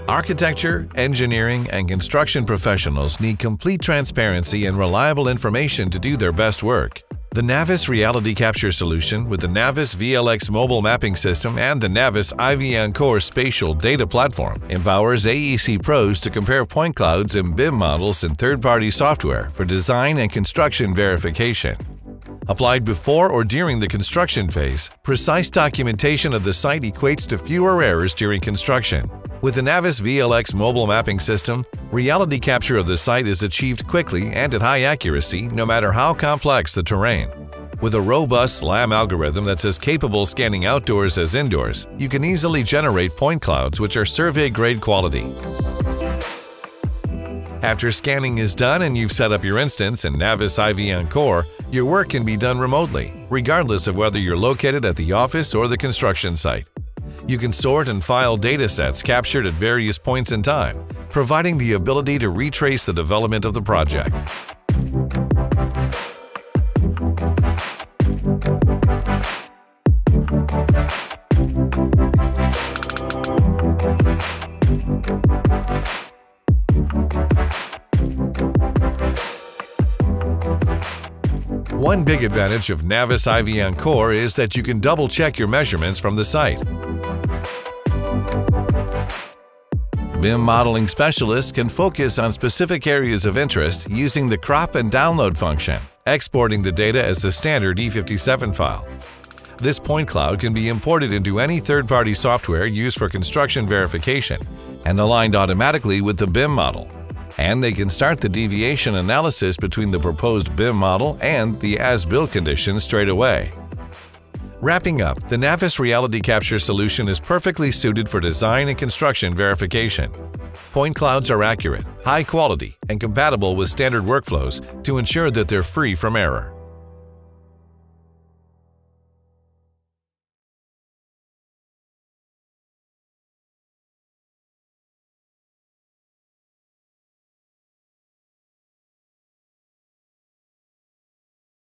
Architecture, engineering, and construction professionals need complete transparency and reliable information to do their best work. The NavVis Reality Capture Solution with the NavVis VLX mobile mapping system and the NavVis IVN Core spatial data platform empowers AEC pros to compare point clouds and BIM models in third-party software for design and construction verification. Applied before or during the construction phase, precise documentation of the site equates to fewer errors during construction. With the NavVis VLX mobile mapping system, reality capture of the site is achieved quickly and at high accuracy no matter how complex the terrain. With a robust SLAM algorithm that's as capable scanning outdoors as indoors, you can easily generate point clouds which are survey-grade quality. After scanning is done and you've set up your instance in NavVis IVN Core, your work can be done remotely, regardless of whether you're located at the office or the construction site. You can sort and file datasets captured at various points in time, providing the ability to retrace the development of the project. One big advantage of NavVis IVN Core is that you can double-check your measurements from the site. BIM modeling specialists can focus on specific areas of interest using the crop and download function, exporting the data as a standard E57 file. This point cloud can be imported into any third-party software used for construction verification and aligned automatically with the BIM model. And they can start the deviation analysis between the proposed BIM model and the as-built conditions straight away. Wrapping up, the NavVis Reality Capture Solution is perfectly suited for design and construction verification. Point clouds are accurate, high quality, and compatible with standard workflows to ensure that they're free from error.